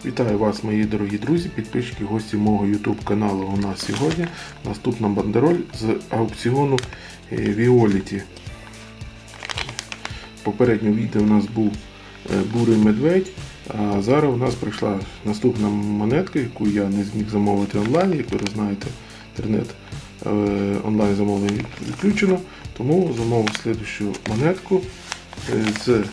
Вітаю вас, мої дорогі друзі, підписчики, гості мого YouTube каналу. У нас сьогодні наступна бандероль з аукціону Віоліті. В попередньому відео у нас був бурий медведь, а зараз у нас прийшла наступна монетка, яку я не зміг замовити онлайн. Як ви знаєте, інтернет онлайн замовлення відключено, тому замовив слідущу монетку з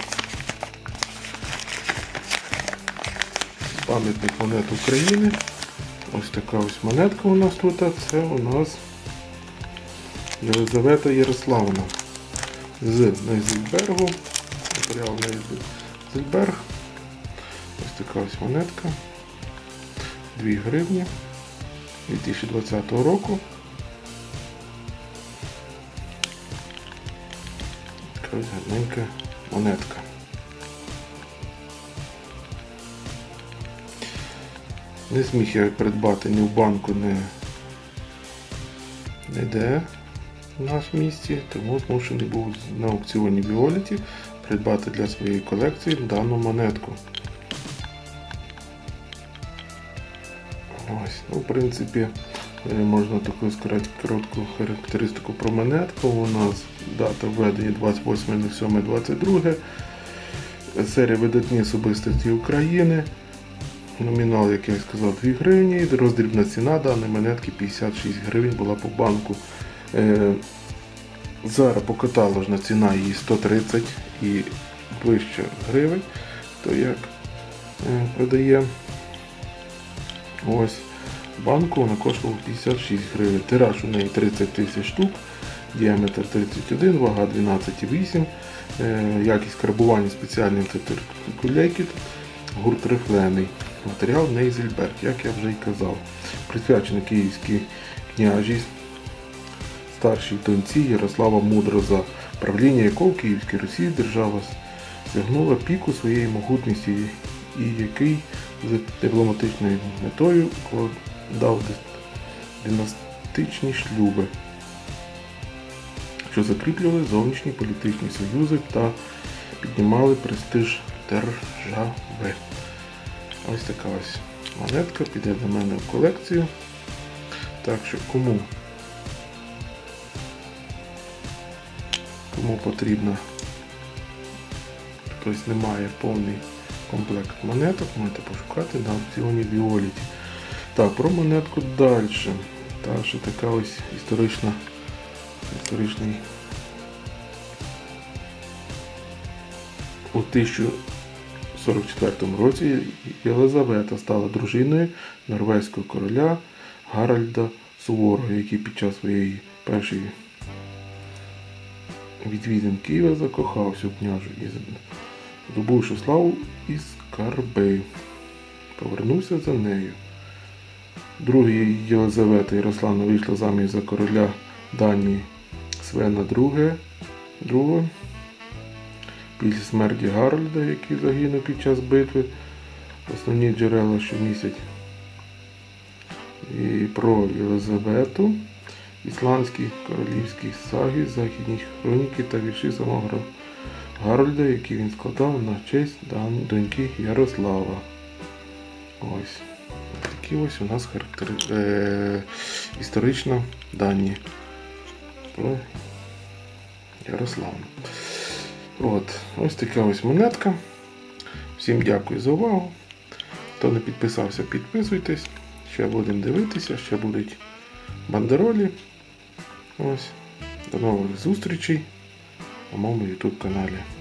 пам'ятник монет України. Ось така ось монетка у нас тут. Це у нас Єлизавета Ярославна з Нейзельбергу. Матеріал Нейзельберг. Ось така ось монетка. 2 гривні 2020 року. Така ось гарненька монетка. Не зміг я придбати ні в банку, ніде в нашому місті, тому змушений був на аукціоні Віоліті придбати для своєї колекції дану монетку. Ось, ну, в принципі, можна таку сказати коротку характеристику про монетку. У нас дата введення 28.07.22, серія видатні особистості України. Номінал, як я сказав, 2 гривні, роздрібна ціна даної монетки 56 гривень була по банку. Зараз по каталожна ціна її 130 і вище гривень, то як продає. Ось, банку вона коштувала 56 гривень, тираж у неї 30 тисяч штук, діаметр 31, вага 12,8, якість карбування спеціальні циркуляйки, гурт рифлений. Матеріал Нейзельберг, як я вже й казав. Присвячений київській княжі, старшій доньці Ярослава Мудрого, за правління якого в Київській Русі держава сягнула піку своєї могутності, і який з дипломатичною метою укладав династичні шлюби, що закріплювали зовнішні політичні союзи та піднімали престиж держави. Ось така ось монетка піде до мене в колекцію. Так що кому потрібно, хтось не має повний комплект монеток, можете пошукати на аукціоні Віоліті. Так, про монетку далі. Та що така ось історичний у 1044 році Єлизавета стала дружиною норвезького короля Гаральда Суворого, який під час своєї першої відвідин Києва закохався у княжу і, здобувши славу і скарби, повернувся за нею. Друга Єлизавета Ярославна вийшла заміж за короля Данії Свена II. Після смерті Гарольда, який загинув під час битви, основні джерела, що містять і про Єлизавету, ісландські королівські саги, західні хроніки та вірші самого Гарольда, які він складав на честь доньки Ярослава. Ось такі ось у нас історичні дані про Ярославну. Ось така ось монетка. Всім дякую за увагу. Хто не підписався, підписуйтесь. Ще будемо дивитися, ще будуть бандеролі. Ось. До нових зустрічей на моєму YouTube каналі.